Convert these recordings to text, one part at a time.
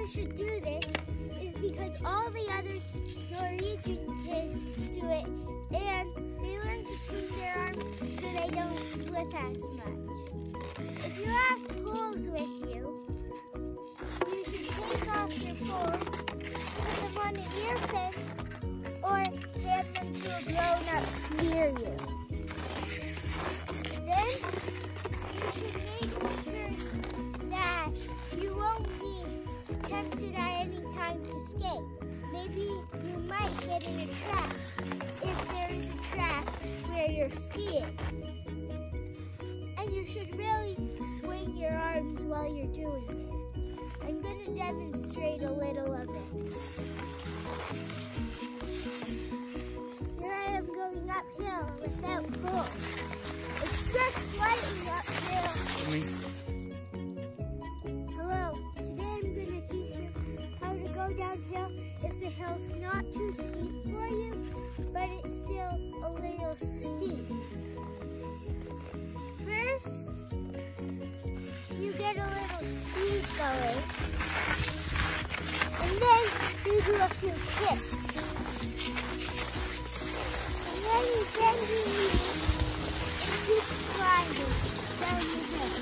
you should do this is because all the other Norwegian kids do it, and they learn to swing their arms so they don't slip as much. If you have poles with you, you should take off your poles, put them on an ear fence, or hand them to a grown-up near you. Then you should make sure that you won't be tempted at any time to skate. Maybe you might get in a trap if there is a track where you're skiing. And you should really swing your arms while you're doing it. I'm going to demonstrate a little of it. Here I am going uphill without poles. It's just slightly uphill. Hello, today I'm going to teach you how to go downhill if the hill's not too steep for you, but it's still a little steep. First, you get a little speed going, and then you do a few kicks. And then you bend your knees and keep sliding down the hill.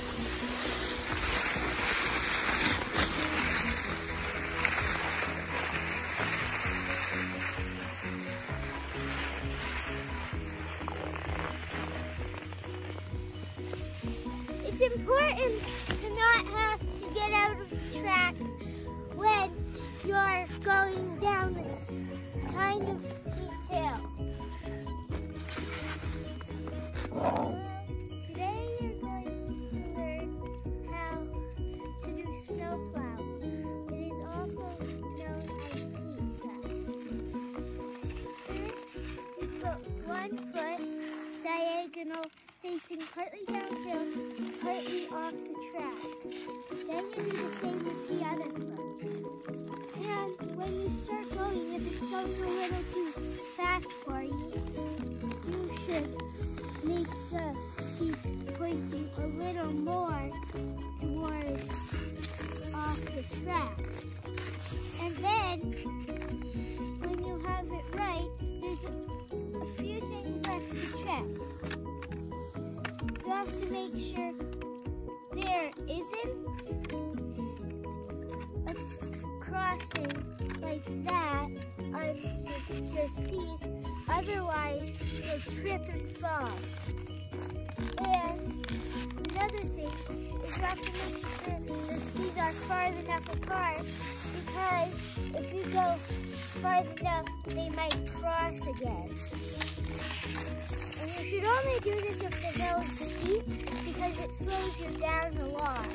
It's important to not have to get out of the tracks when you're going down a kind of steep hill. Today you're going to learn how to do snowplow. It is also known as pizza. First, you put one foot diagonal facing partly downhill, partly off the track. Then you do the same with the other foot. And when you start going, if it's going a little too fast for you, you should make the ski pointing a little more towards off the track. And then, when you have it right, there's a few things left to check. You have to make sure there isn't a crossing like that on your skis, otherwise you'll trip and fall. And another thing is you have to make sure the skis are far enough apart, because if you go far enough, they might cross again. And you should only do this if the hill is steep, because it slows you down a lot.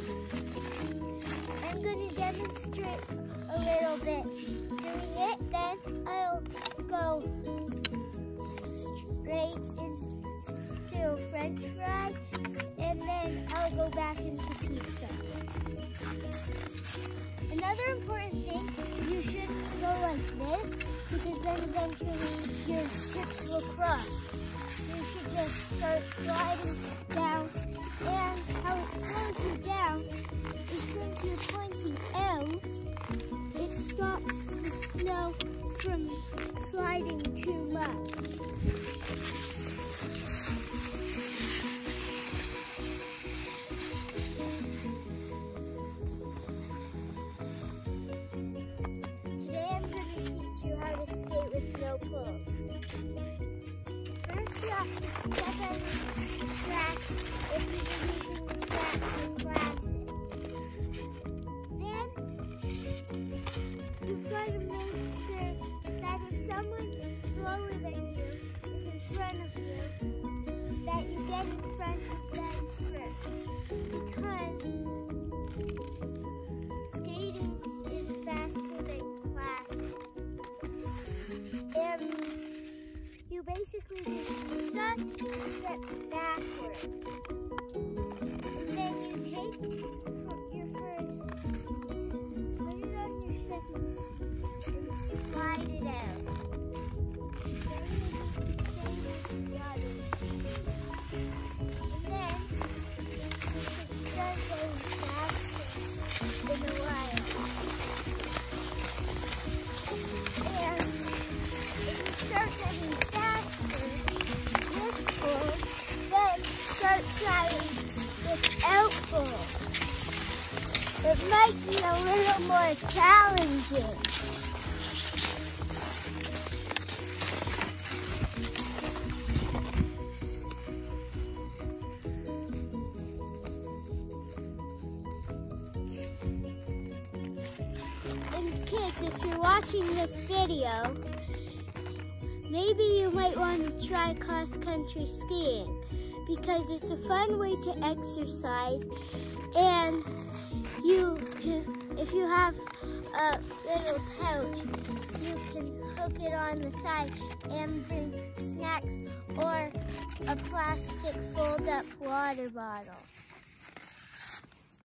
I'm going to demonstrate a little bit doing it, then I'll go straight into French fry, and then I'll go back into pizza. Another important thing, you shouldn't go like this, because then eventually your hips will cross. You should just start sliding down, and how it slows you down is since you're pointing out, it stops the snow from sliding too much. Today I'm going to teach you how to skate with no poles. First, you have to step out of the tracks if you're using the tracks in classes. Then, you've got to make sure that if someone slower than you is in front of you, that you get in front of them first. Because skating is faster than classic. And you basically do pizza, step backwards. And then you take your first, put it on your second, and slide it out. Then you do the same with the others. And then you should start going faster in a while. it might be a little more challenging. And kids, if you're watching this video, maybe you might want to try cross-country skiing because it's a fun way to exercise, and if you have a little pouch, you can hook it on the side and bring snacks or a plastic fold-up water bottle.